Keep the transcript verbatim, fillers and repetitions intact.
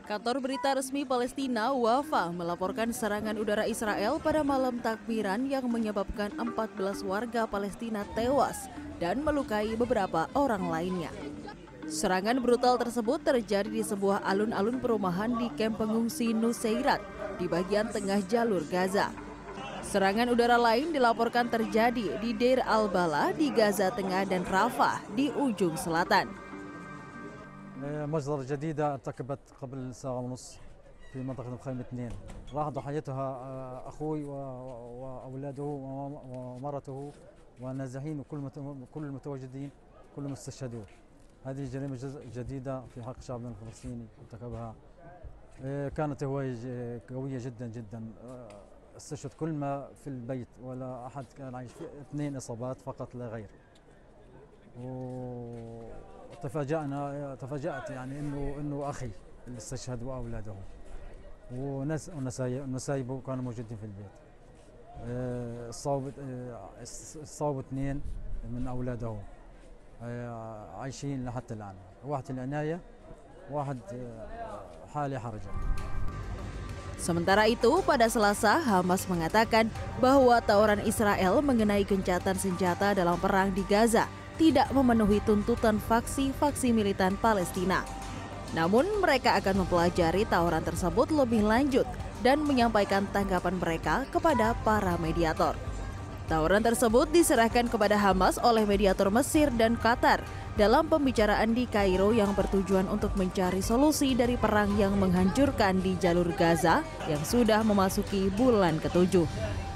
Kantor berita resmi Palestina Wafa melaporkan serangan udara Israel pada malam takbiran yang menyebabkan empat belas warga Palestina tewas dan melukai beberapa orang lainnya. Serangan brutal tersebut terjadi di sebuah alun-alun perumahan di kamp pengungsi Nuseirat di bagian tengah jalur Gaza. Serangan udara lain dilaporkan terjadi di Deir al-Bala di Gaza Tengah dan Rafah di ujung selatan. مجزرة جديدة ارتكبت قبل ساعة ونص في منطقة مخيم اثنين، راح ضحيتها أخوي وأولاده ومرته والنازحين وكل كل المتواجدين كلهم استشهدوا. هذه جريمة جديدة في حق شعبنا الفلسطيني ارتكبها. كانت هواية قوية جدا جدا، استشهد كل ما في البيت ولا أحد كان عايش فيه، اثنين إصابات فقط لا غير. وتفاجأنا تفاجأت يعني انه انه اخي اللي استشهد واولاده وناس ونسايبه كانوا موجودين في البيت. الصوب الصوب اثنين من اولاده عايشين لحتى الان، واحد في العناية واحد حالة حرجة. Sementara itu, pada Selasa, Hamas mengatakan bahwa tawaran Israel mengenai gencatan senjata dalam perang di Gaza tidak memenuhi tuntutan faksi-faksi militan Palestina. Namun, mereka akan mempelajari tawaran tersebut lebih lanjut dan menyampaikan tanggapan mereka kepada para mediator. Tawaran tersebut diserahkan kepada Hamas oleh mediator Mesir dan Qatar dalam pembicaraan di Kairo yang bertujuan untuk mencari solusi dari perang yang menghancurkan di jalur Gaza yang sudah memasuki bulan ketujuh.